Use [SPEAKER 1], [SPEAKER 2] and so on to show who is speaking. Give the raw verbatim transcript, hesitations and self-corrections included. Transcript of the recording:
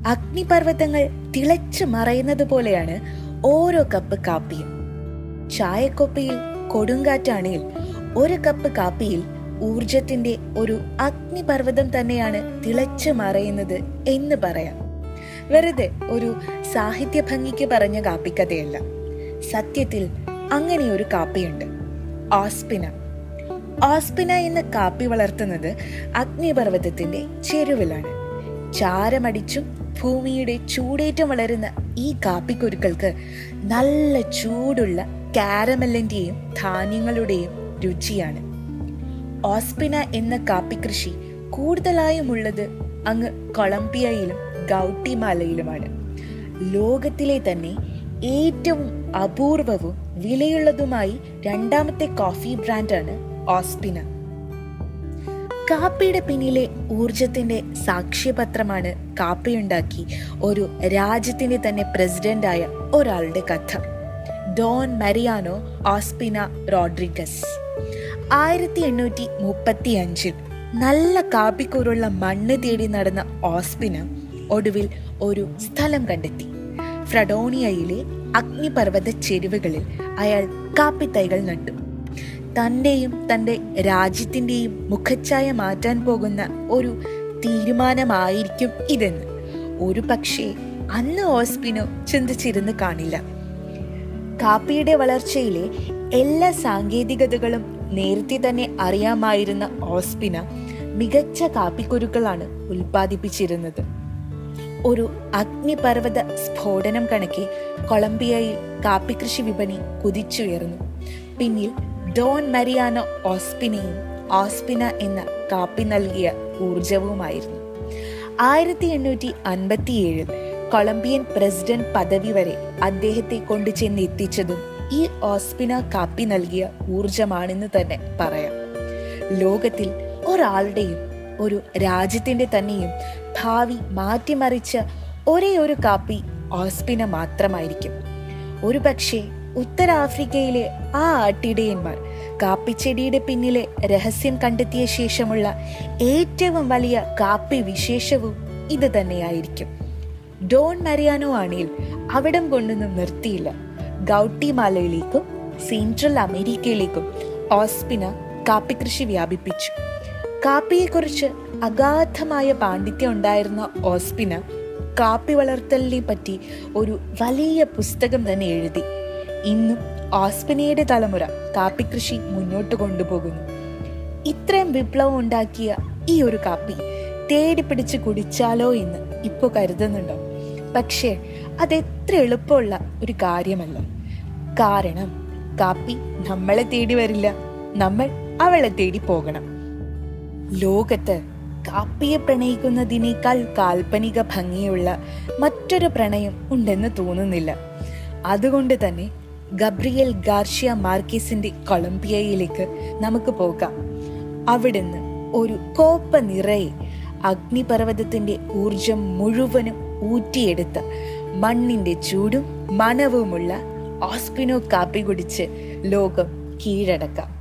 [SPEAKER 1] അഗ്നിപർവ്വതങ്ങൾ തിളച്ചു മറയുന്നത് പോലെയാണ് ഓരോ കപ്പ് കാപ്പിയും. ചായക്കൊപ്പയിൽ കൊടുങ്കാറ്റാണെങ്കിൽ ഒരു കപ്പ് കാപ്പിയിൽ ഊർജത്തിന്റെ ഒരു അഗ്നിപർവ്വതം തന്നെയാണ് തിളച്ചു മറയുന്നത് എന്ന് പറയാം. വെറുതെ ഒരു സാഹിത്യ ഭംഗിക്ക് പറഞ്ഞ കാപ്പിക്കഥയല്ല. സത്യത്തിൽ അങ്ങനെ ഒരു കാപ്പിയുണ്ട്, ഓസ്പിന. ഓസ്പിന എന്ന കാപ്പി വളർത്തുന്നത് അഗ്നിപർവ്വതത്തിന്റെ ചെരുവിലാണ്. ചാരമടിച്ചും ഭൂമിയുടെ ചൂടേറ്റം വളരുന്ന ഈ കാപ്പിക്കുരുക്കൾക്ക് നല്ല ചൂടുള്ള കാരമലിന്റെയും ധാന്യങ്ങളുടെയും രുചിയാണ്. ഓസ്പിന എന്ന കാപ്പി കൃഷി കൂടുതലായും ഉള്ളത് അങ്ങ് കൊളംബിയയിലും ഗൗട്ടിമാലയിലുമാണ്. ലോകത്തിലെ തന്നെ ഏറ്റവും അപൂർവവും വിലയുള്ളതുമായി രണ്ടാമത്തെ കോഫി ബ്രാൻഡാണ് ഓസ്പിന. കാപ്പിയുടെ പിന്നിലെ ഊർജത്തിന്റെ സാക്ഷ്യപത്രമാണ് കാപ്പിയുണ്ടാക്കി ഒരു രാജ്യത്തിന്റെ തന്നെ പ്രസിഡന്റായ ഒരാളുടെ കഥ. Don Mariano Ospina Rodriguez. ആയിരത്തി എണ്ണൂറ്റി മുപ്പത്തി അഞ്ചിൽ നല്ല കാപ്പിക്കൂറുള്ള മണ്ണ് തേടി നടന്ന ഓസ്പിന ഒടുവിൽ ഒരു സ്ഥലം കണ്ടെത്തി. ഫ്രഡോണിയയിലെ അഗ്നിപർവ്വത ചെരുവുകളിൽ അയാൾ കാപ്പിത്തൈകൾ നട്ടു. തന്റെയും തന്റെ രാജ്യത്തിന്റെയും മുഖച്ഛായ മാറ്റാൻ പോകുന്ന ഒരു തീരുമാനമായിരിക്കും ഇതെന്ന് ഒരു പക്ഷേ അന്ന് ഓസ്പിനോ ചിന്തിച്ചിരുന്ന് കാണില്ല. കാപ്പിയുടെ വളർച്ചയിലെ എല്ലാ സാങ്കേതികതകളും നേരത്തെ തന്നെ അറിയാമായിരുന്ന ഓസ്പിന മികച്ച കാപ്പിക്കുരുക്കളാണ് ഉൽപ്പാദിപ്പിച്ചിരുന്നത്. ഒരു അഗ്നിപർവ്വത സ്ഫോടനം കണക്കെ കൊളംബിയയിൽ കാപ്പികൃഷി വിപണി കുതിച്ചുയർന്നു. പിന്നിൽ ഡോൺ മരിയാനോ ഓസ്പിനയും ഓസ്പിന എന്ന കാപ്പി നൽകിയ ഊർജവുമായിരുന്നു. ആയിരത്തി എണ്ണൂറ്റി അൻപത്തി ഏഴിൽ കൊളംബിയൻ പ്രസിഡന്റ് പദവി വരെ അദ്ദേഹത്തെ കൊണ്ടു ചെന്ന് എത്തിച്ചതും ഈ ഓസ്പിന കാപ്പി നൽകിയ ഊർജമാണെന്ന് തന്നെ പറയാം. ലോകത്തിൽ ഒരാളുടെയും ഒരു രാജ്യത്തിന്റെ തന്നെയും ഭാവി മാറ്റിമറിച്ച ഒരേ ഒരു കാപ്പി ഓസ്പിന മാത്രമായിരിക്കും. ഒരു പക്ഷേ ഉത്തരാഫ്രിക്കയിലെ ആ ആട്ടിടയന്മാർ കാപ്പിച്ചെടിയുടെ പിന്നിലെ രഹസ്യം കണ്ടെത്തിയ ശേഷമുള്ള ഏറ്റവും വലിയ കാപ്പി വിശേഷവും ഇത് തന്നെയായിരിക്കും. ഡോൺ മരിയാനോ ആണെങ്കിൽ അവിടം കൊണ്ടൊന്നും നിർത്തിയില്ല. ഗൗട്ടിമാലയിലേക്കും സെൻട്രൽ അമേരിക്കയിലേക്കും ഓസ്പിന കാപ്പി കൃഷി വ്യാപിപ്പിച്ചു. കാപ്പിയെക്കുറിച്ച് അഗാധമായ പാണ്ഡിത്യം ഉണ്ടായിരുന്ന ഓസ്പിന കാപ്പി വളർത്തലിനെ പറ്റി ഒരു വലിയ പുസ്തകം തന്നെ എഴുതി. ഇന്നും ഓസ്പിനയുടെ തലമുറ കാപ്പി കൃഷി മുന്നോട്ട് കൊണ്ടുപോകുന്നു. ഇത്രയും വിപ്ലവം ഉണ്ടാക്കിയ ഈ ഒരു കാപ്പി തേടി പിടിച്ച് കുടിച്ചാലോ എന്ന് ഇപ്പോൾ കരുതുന്നുണ്ടോ? പക്ഷേ അതെത്ര എളുപ്പമുള്ള ഒരു കാര്യമല്ല. കാരണം കാപ്പി നമ്മളെ തേടി വരില്ല, നമ്മൾ അവളെ തേടി പോകണം. ലോകത്ത് കാപ്പിയെ പ്രണയിക്കുന്നതിനേക്കാൾ കാൽപ്പനിക ഭംഗിയുള്ള മറ്റൊരു പ്രണയം ഉണ്ടെന്ന് തോന്നുന്നില്ല. അതുകൊണ്ട് തന്നെ ഗബ്രിയേൽ ഗാർഷ്യ മാർക്കേസിന്റെ കൊളംബിയയിലേക്ക് നമുക്ക് പോകാം. അവിടുന്ന് ഒരു കോപ്പ നിറയെ അഗ്നിപർവ്വതത്തിന്റെ ഊർജം മുഴുവനും ഊറ്റിയെടുത്ത മണ്ണിന്റെ ചൂടും മണവുമുള്ള ഓസ്പിനോ കാപ്പി കുടിച്ച് ലോകം കീഴടക്കാം.